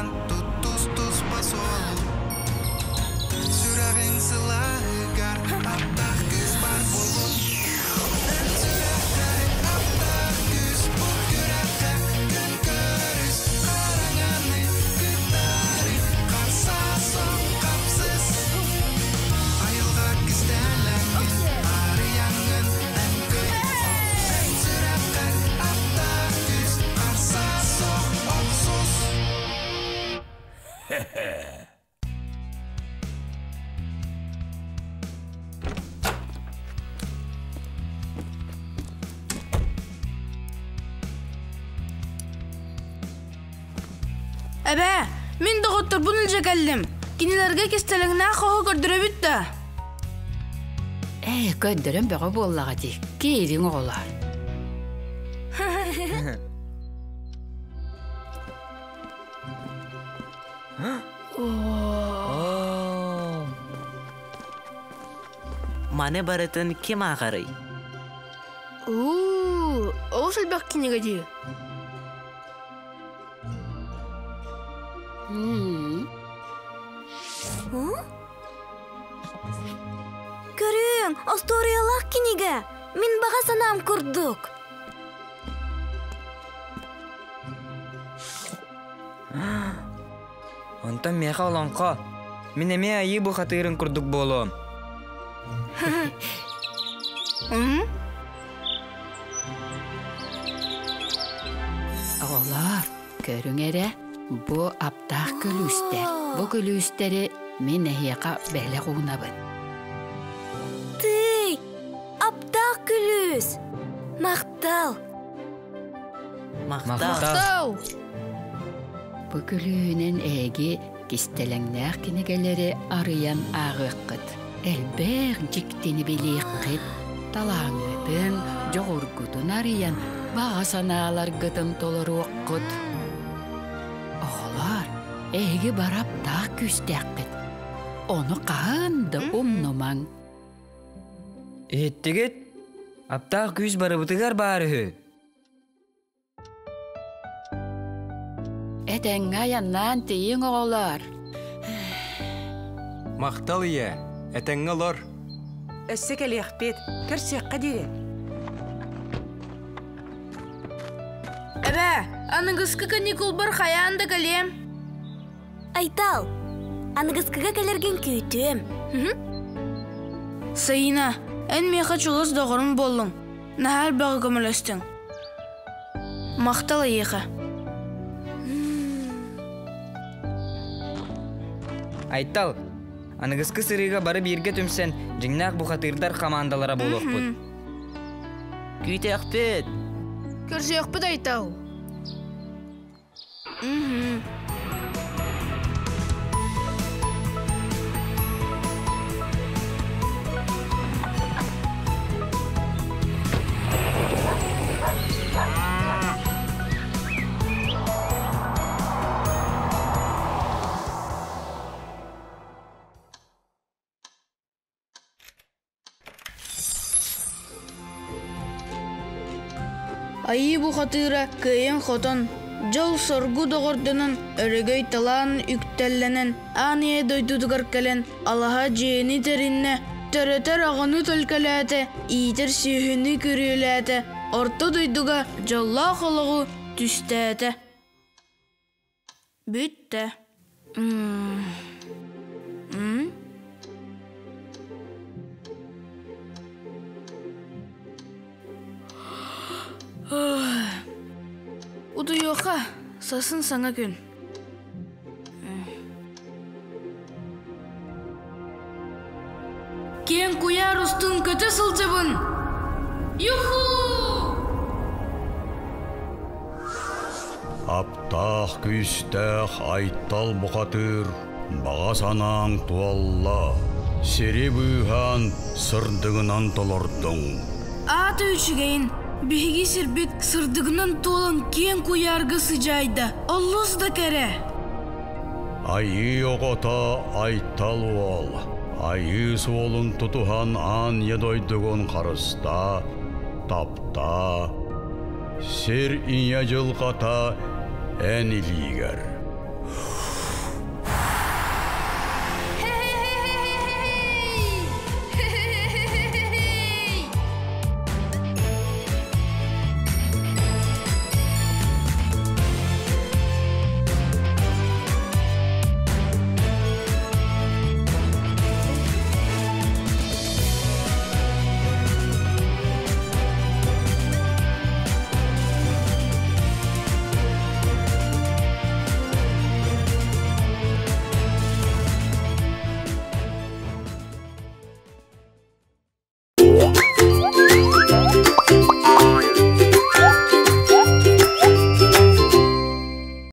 Аян тутус басол Сүрәгең сылағар Аптақ күз бар болын Сүрәгәр аптақ күз Бұл күрәққа күн көріс Қараңаны күттәрі Қарса соң қапсыз Айылға күздәләңген Арыяңын әңгін Сүрәгәр аптақ күз Қарса соң оқсыз Әбә, мен доғыттыр бұн үлже кәлдім. Кенелерге кестелігіне қоғы көрдірі бүтті. Көддірім бәғі боллаға дей. Кейдің оғылар. Мане барытын кем ағарый? Оғыз әлбәк кенеге дей. Көрің, асториялақ кенеге. Мен баға санам күрдік. Онтан меха оланқа. Мен әме айы бұл қатырын күрдік болуым. Оғылар, көрің әрі, бұ аптақ күлістер. Бұ күлістері мен әйеқа бәлі қуынабын. Тый, аптақ күліс. Мақтал. Мақтау. Бұ күлінен әйге кестеліңнәқ кенегелері арыян ағыққыт. Әлбәр жіктені белек қыт. Талаңытын, жоғыргутын арыян баға саналар гытын толыру оққыт. Оғылар, әйге бар аптақ күстәққыт. Оны қағынды ұмнымаң. Еттігіт, аптақ күз бары бұтығар бары. Әтәң аяннан тейін оғылар. Мақтал ие, әтәңі лор. Өссі кәлі әқпет, кірсеққа дейі. Әбә, аныңғысқы каникул бар қаянды кәлем. Айтал, анығысқыға кәлерген көйтім. Сайына, ән меха чулыс доғырын болың. Нәхәл бағы көмілістің. Мақталы еқі. Айтал, анығысқы сырыға бары берге түмсен, жыңнақ бұл қатырдар командалара болуқ бұд. Күйті әқпет. Көрсе өкпіт айтау. Айы бұ қатыра көйен қотын, жол соргу доғырдының өрігөй талан үктәлленен, ания дойдудығар кәлен, алаға жиені терінне, төретер ағыны төлкәләті, ийтер сүйіні көріләті, орта дойдуға жолла қылығы түстәті. Бүтті. Уду yoqa, saсын саңа күн. Кен куяр ұстын көті сылтыбын. Юху! Аптақ күстәқ айттал бұқатыр, баға санаң туалла, сере бұйған сырдығынан толырдың. Аты үшігейін. Беги сирбит сырдыгынан толын кен куяргы сыжайды. Аллос да кәрі. Айы оғыта айттал ол. Айы суолын тұтуған ан едойдығын қарыста, тапта, сер иня жылғата ән илигер.